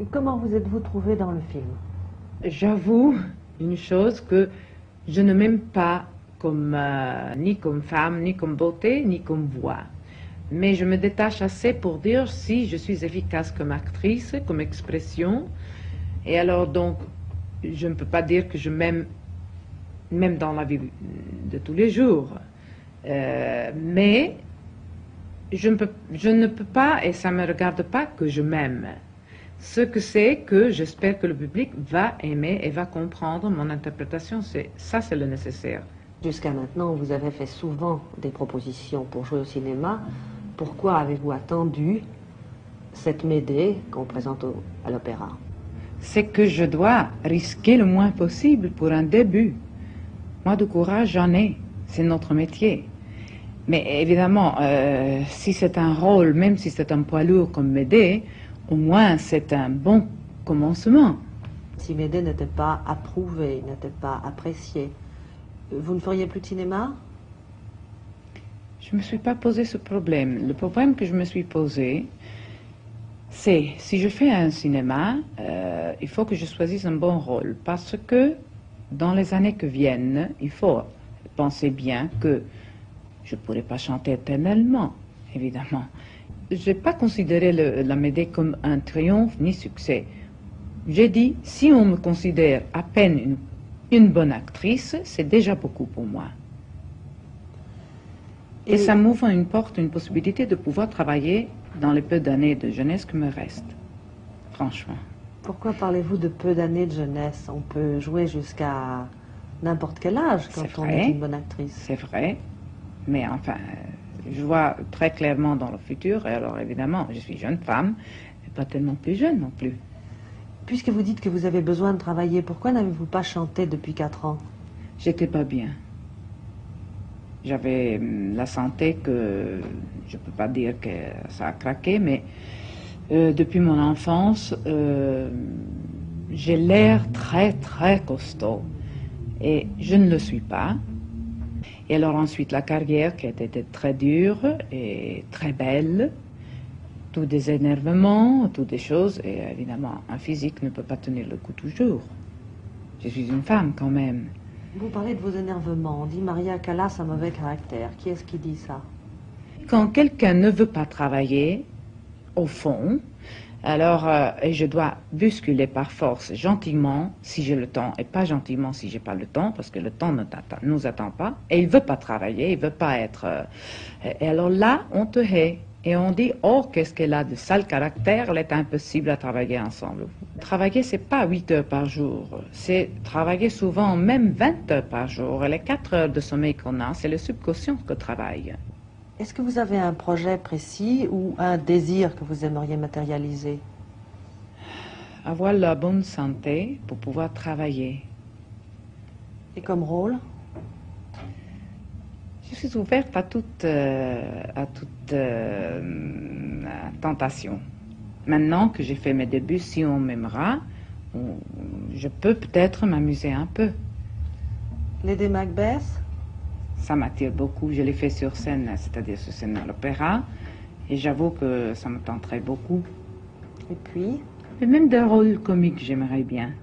Comment vous êtes-vous trouvé dans le film? J'avoue une chose que je ne m'aime pas comme, ni comme femme, ni comme beauté, ni comme voix. Mais je me détache assez pour dire si je suis efficace comme actrice, comme expression. Et alors donc, je ne peux pas dire que je m'aime, même dans la vie de tous les jours. Mais je ne peux pas, et ça ne me regarde pas, que je m'aime. Ce que c'est que j'espère que le public va aimer et va comprendre mon interprétation. Ça, c'est le nécessaire. Jusqu'à maintenant, vous avez fait souvent des propositions pour jouer au cinéma. Pourquoi avez-vous attendu cette Médée qu'on présente à l'opéra? C'est que je dois risquer le moins possible pour un début. Moi, du courage, j'en ai. C'est notre métier. Mais évidemment, si c'est un rôle, même si c'est un poids lourd comme Médée, au moins c'est un bon commencement. Si Médée n'était pas approuvée, n'était pas appréciée, vous ne feriez plus de cinéma? Je ne me suis pas posé ce problème. Le problème que je me suis posé, c'est si je fais un cinéma, il faut que je choisisse un bon rôle. Parce que dans les années qui viennent, il faut penser bien que je ne pourrai pas chanter éternellement, évidemment. Je n'ai pas considéré la Médée comme un triomphe ni succès. J'ai dit, si on me considère à peine une bonne actrice, c'est déjà beaucoup pour moi. Et ça m'ouvre une porte, une possibilité de pouvoir travailler dans les peu d'années de jeunesse qui me restent, franchement. Pourquoi parlez-vous de peu d'années de jeunesse? On peut jouer jusqu'à n'importe quel âge quand on est une bonne actrice. C'est vrai, mais enfin, je vois très clairement dans le futur, et alors évidemment, je suis jeune femme, mais pas tellement plus jeune non plus. Puisque vous dites que vous avez besoin de travailler, pourquoi n'avez-vous pas chanté depuis 4 ans? J'étais pas bien. J'avais la santé que, je ne peux pas dire que ça a craqué, mais depuis mon enfance, j'ai l'air très très costaud. Et je ne le suis pas. Et alors ensuite la carrière qui a été très dure et très belle, tous des énervements, toutes des choses, et évidemment un physique ne peut pas tenir le coup toujours. Je suis une femme quand même. Vous parlez de vos énervements, on dit Maria Callas a mauvais caractère. Qui est-ce qui dit ça? Quand quelqu'un ne veut pas travailler, au fond, alors je dois bousculer par force, gentiment, si j'ai le temps, et pas gentiment si j'ai pas le temps, parce que le temps ne nous attend pas, et il veut pas travailler, il veut pas être... et alors là, on te hait, et on dit, oh, qu'est-ce qu'elle a de sale caractère, elle est impossible à travailler ensemble. Travailler, c'est pas 8 heures par jour, c'est travailler souvent même 20 heures par jour, et les 4 heures de sommeil qu'on a, c'est le subconscient que travaille. Est-ce que vous avez un projet précis ou un désir que vous aimeriez matérialiser? Avoir la bonne santé pour pouvoir travailler. Et comme rôle? Je suis ouverte à toute tentation. Maintenant que j'ai fait mes débuts, si on m'aimera, je peux peut-être m'amuser un peu. Lady Macbeth? Ça m'attire beaucoup. Je l'ai fait sur scène, c'est-à-dire sur scène à l'opéra. Et j'avoue que ça me tenterait beaucoup. Et puis? Et même des rôles comiques, j'aimerais bien.